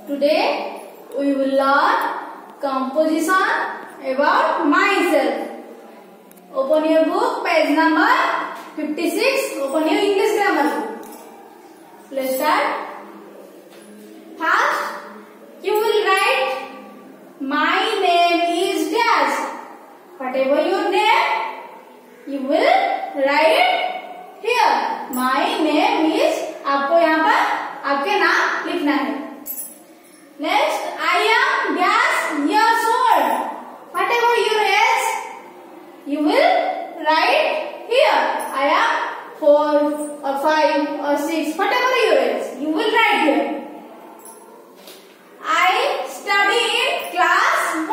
Today we will learn composition about myself. Open your book, page number 56. Open your English grammar book. Let's start. First, you will write, my name is Dash. Whatever your name, you will write here. My name is, आपको यहाँ पर आपके नाम लिखना है. Next, I am Dash years old. Whatever your age, you will write here. I am 4 or 5 or 6. Whatever your age, you will write here. I study in class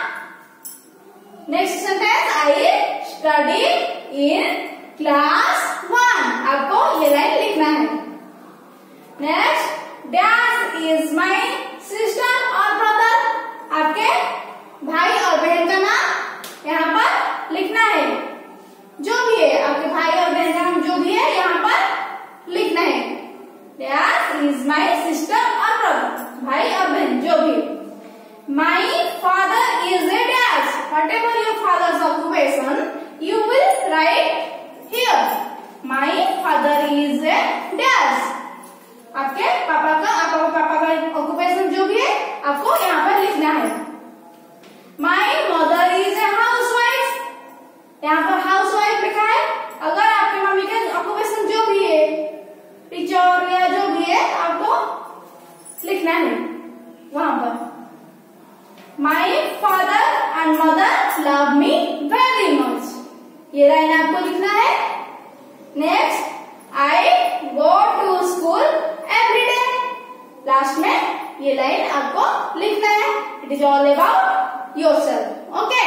1. Next sentence, I study in class 1. आपको ये line लिखना है. Next, Dash is my sister और brother. आपके भाई और बहन का नाम यहाँ पर लिखना है. जो भी है आपके भाई और बहन का नाम जो भी है यहाँ पर लिखना है. Dash is my sister और brother. भाई और बहन जो भी है. My father is a Dash. Whatever your father's occupation, you will write here. My father is a Dash. आपके पापा का ऑक्यूपेशन जो भी है आपको यहाँ पर लिखना है. My mother is a housewife. यहाँ पर हाउसवाइफ लिखा है. अगर आपके मम्मी का ऑक्यूपेशन जो भी है टीचर या जो भी है आपको लिखना है वहां पर. My father and mother love me very much. ये लाइन आपको लिखना है. Next, I go to school every day. Last में ये लाइन आपको लिखना है. It is all about yourself. Okay?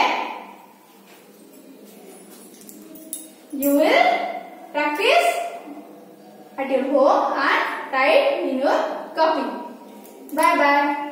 You will practice at your home and write in your copy. Bye bye.